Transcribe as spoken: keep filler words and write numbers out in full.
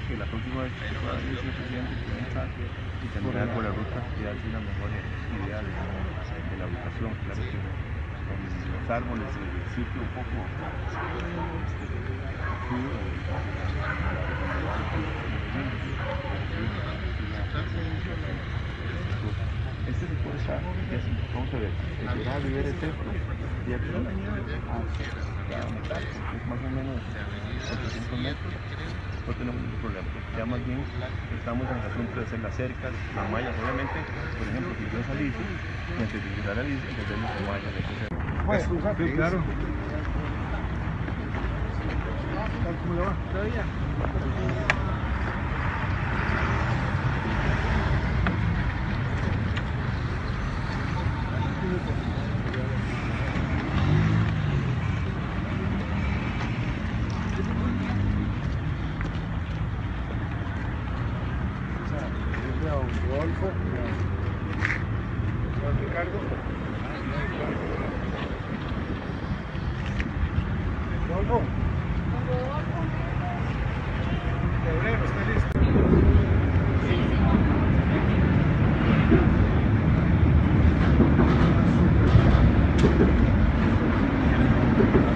que la próxima vez que pueda ir el presidente que venga y caminar por la ruta que hace una mejor idea de, de la ubicación, claro que con los árboles y el sitio un poco este sector está, vamos a ver, el llegar a Rivera es esto, y aquí es más o menos ochocientos metros, no tenemos ningún problema. Ya más bien estamos en el asunto de hacer las cercas, las mallas, obviamente, por ejemplo, si yo salís, antes de llegar a la isla, tendremos las mallas, etcétera. Pues, sí, claro. ¿Cómo le va? ¿Todavía? Rodolfo, Juan Ricardo, Rodolfo, febrero, ¿está listo?